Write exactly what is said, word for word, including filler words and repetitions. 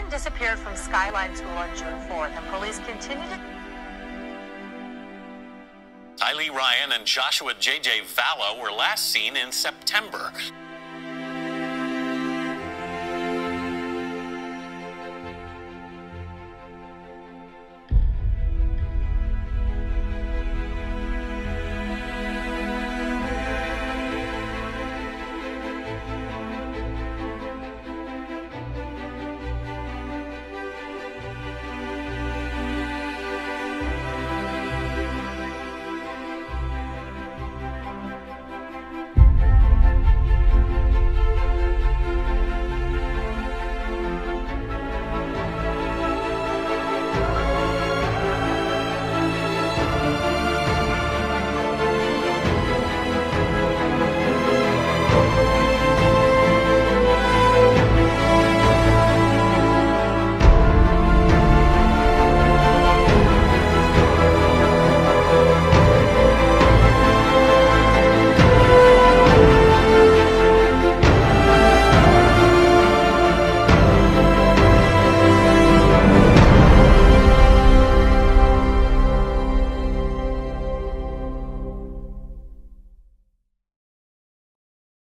Kyron disappeared from Skyline School on June fourth, and police continue to... Tylee Ryan and Joshua J J Vallow were last seen in September.